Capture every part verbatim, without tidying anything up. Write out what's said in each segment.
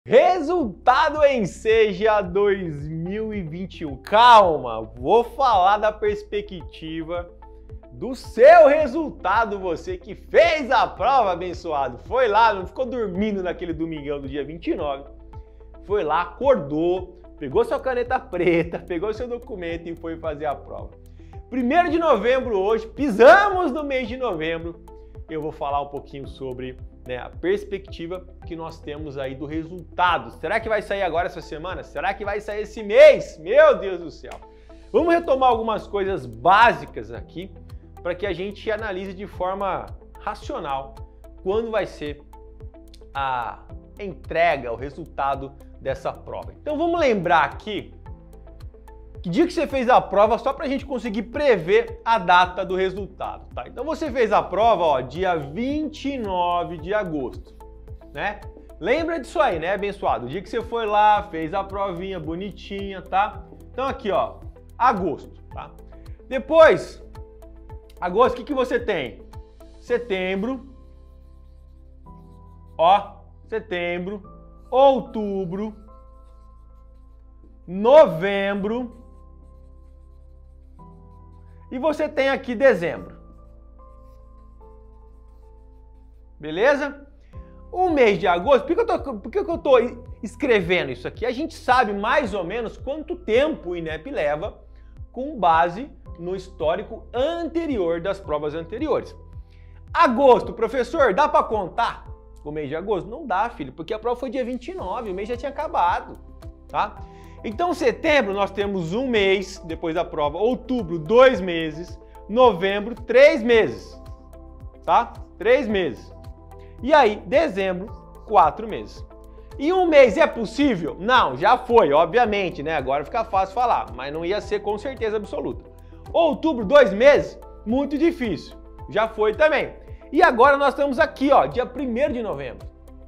Resultado Enseja dois mil e vinte e um. Calma, vou falar da perspectiva do seu resultado, você que fez a prova, abençoado. Foi lá, não ficou dormindo naquele domingão do dia vinte e nove. Foi lá, acordou, pegou sua caneta preta, pegou seu documento e foi fazer a prova. primeiro de novembro hoje, pisamos no mês de novembro. Eu vou falar um pouquinho sobre né, a perspectiva que nós temos aí do resultado. Será que vai sair agora essa semana? Será que vai sair esse mês? Meu Deus do céu! Vamos retomar algumas coisas básicas aqui para que a gente analise de forma racional quando vai ser a entrega, o resultado dessa prova. Então vamos lembrar aqui que dia que você fez a prova, só para a gente conseguir prever a data do resultado, tá? Então você fez a prova, ó, dia vinte e nove de agosto, né? Lembra disso aí, né, abençoado? O dia que você foi lá, fez a provinha bonitinha, tá? Então aqui, ó, agosto, tá? Depois, agosto, o que que você tem? Setembro, ó, setembro, outubro, novembro, e você tem aqui dezembro. Beleza? O mês de agosto, por que eu tô, por que eu tô escrevendo isso aqui? A gente sabe mais ou menos quanto tempo o INEP leva com base no histórico anterior das provas anteriores. Agosto, professor, dá para contar o mês de agosto? Não dá, filho, porque a prova foi dia vinte e nove, o mês já tinha acabado, tá? Então, setembro, nós temos um mês depois da prova, outubro, dois meses, novembro, três meses, tá? Três meses. E aí, dezembro, quatro meses. E um mês é possível? Não, já foi, obviamente, né? Agora fica fácil falar, mas não ia ser com certeza absoluta. Outubro, dois meses? Muito difícil. Já foi também. E agora nós estamos aqui, ó, dia primeiro de novembro.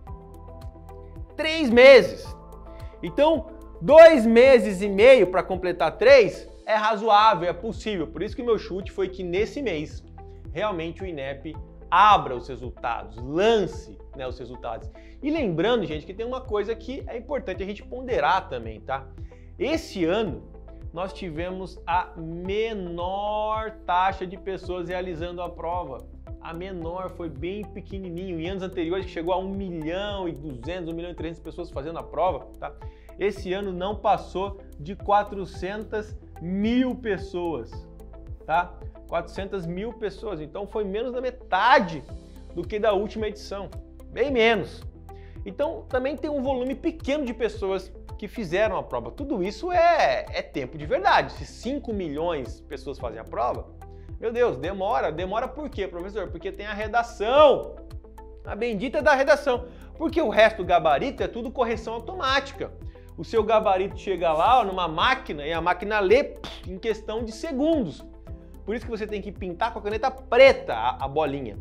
Três meses. Então, dois meses e meio para completar três é razoável, é possível. Por isso que o meu chute foi que nesse mês, realmente o INEP abra os resultados, lance né, os resultados. E lembrando, gente, que tem uma coisa que é importante a gente ponderar também, tá? Esse ano, nós tivemos a menor taxa de pessoas realizando a prova. A menor, foi bem pequenininho. Em anos anteriores, chegou a um milhão e duzentos, um milhão e trezentas pessoas fazendo a prova, tá? Esse ano não passou de quatrocentas mil pessoas, tá? quatrocentas mil pessoas, então foi menos da metade do que da última edição, bem menos. Então também tem um volume pequeno de pessoas que fizeram a prova. Tudo isso é, é tempo de verdade. Se cinco milhões de pessoas fazem a prova, meu Deus, demora. Demora por quê, professor? Porque tem a redação, a bendita da redação. Porque o resto do gabarito é tudo correção automática. O seu gabarito chega lá ó, numa máquina e a máquina lê pff, em questão de segundos. Por isso que você tem que pintar com a caneta preta a, a bolinha,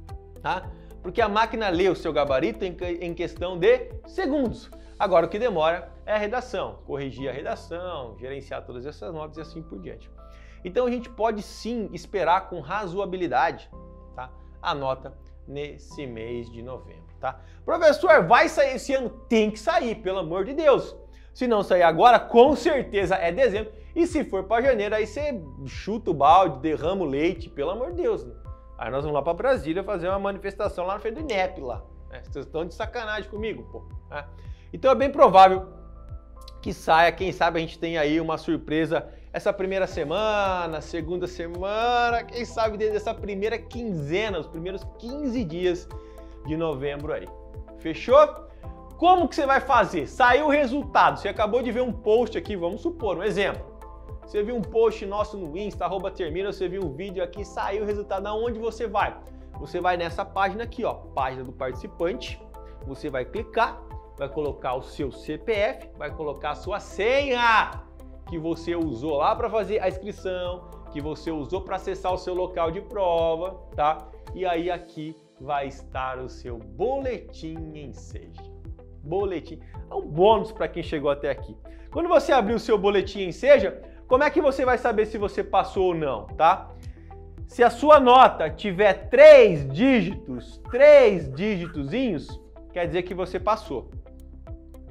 tá? Porque a máquina lê o seu gabarito em, em questão de segundos. Agora o que demora é a redação, corrigir a redação, gerenciar todas essas notas e assim por diante. Então a gente pode sim esperar com razoabilidade, tá? A nota nesse mês de novembro, tá? Professor, vai sair esse ano? Tem que sair, pelo amor de Deus. Se não sair agora, com certeza é dezembro. E se for para janeiro, aí você chuta o balde, derrama o leite, pelo amor de Deus. Né? Aí nós vamos lá para Brasília fazer uma manifestação lá na frente do INEP lá. Né? Vocês estão de sacanagem comigo, pô. Né? Então é bem provável que saia, quem sabe a gente tem aí uma surpresa essa primeira semana, segunda semana, quem sabe desde essa primeira quinzena, os primeiros quinze dias de novembro aí. Fechou? Como que você vai fazer? Saiu o resultado, você acabou de ver um post aqui, vamos supor, um exemplo. Você viu um post nosso no Insta, arroba termina, você viu um vídeo aqui, saiu o resultado, aonde você vai? Você vai nessa página aqui, ó, página do participante, você vai clicar, vai colocar o seu C P F, vai colocar a sua senha que você usou lá para fazer a inscrição, que você usou para acessar o seu local de prova, tá? E aí aqui vai estar o seu boletim Enseja. Boletim, é um bônus para quem chegou até aqui. Quando você abrir o seu boletim Enseja, como é que você vai saber se você passou ou não, tá? Se a sua nota tiver três dígitos, três dígitozinhos, quer dizer que você passou.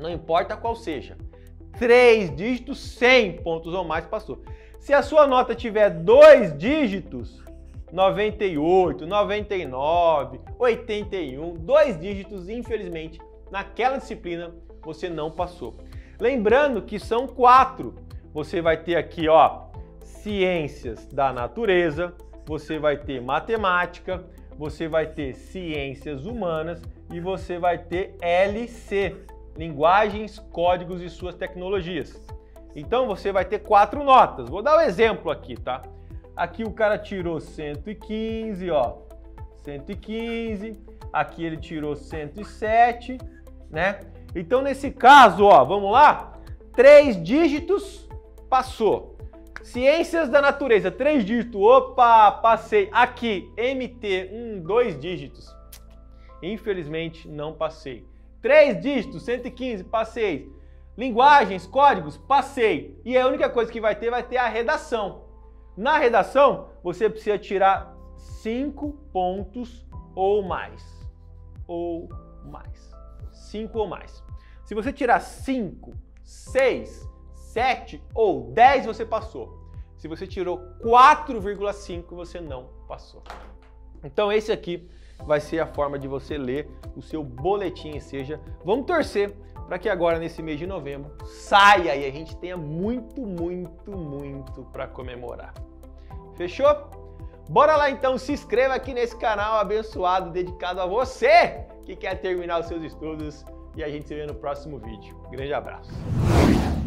não importa qual seja. Três dígitos, cem pontos ou mais, passou. Se a sua nota tiver dois dígitos, noventa e oito, noventa e nove, oitenta e um, dois dígitos, infelizmente, naquela disciplina você não passou. Lembrando que são quatro. Você vai ter aqui, ó, ciências da natureza, você vai ter matemática, você vai ter ciências humanas e você vai ter L C, linguagens, códigos e suas tecnologias. Então você vai ter quatro notas. Vou dar um exemplo aqui, tá? Aqui o cara tirou cento e quinze, ó, cento e quinze. Aqui ele tirou cento e sete, né? Então nesse caso, ó, vamos lá? Três dígitos, passou. Ciências da natureza, três dígitos, opa, passei. Aqui, M T, um, dois dígitos. Infelizmente não passei. Três dígitos, cento e quinze, passei. Linguagens, códigos, passei. E a única coisa que vai ter, vai ter a redação. Na redação, você precisa tirar cinco pontos ou mais. Ou mais. cinco ou mais. Se você tirar cinco, seis, sete ou dez, você passou. Se você tirou quatro vírgula cinco, você não passou. Então esse aqui vai ser a forma de você ler o seu boletim Enseja. Vamos torcer para que agora, nesse mês de novembro, saia e a gente tenha muito, muito, muito para comemorar. Fechou? Bora lá então, se inscreva aqui nesse canal abençoado, dedicado a você que quer terminar os seus estudos, e a gente se vê no próximo vídeo. Grande abraço!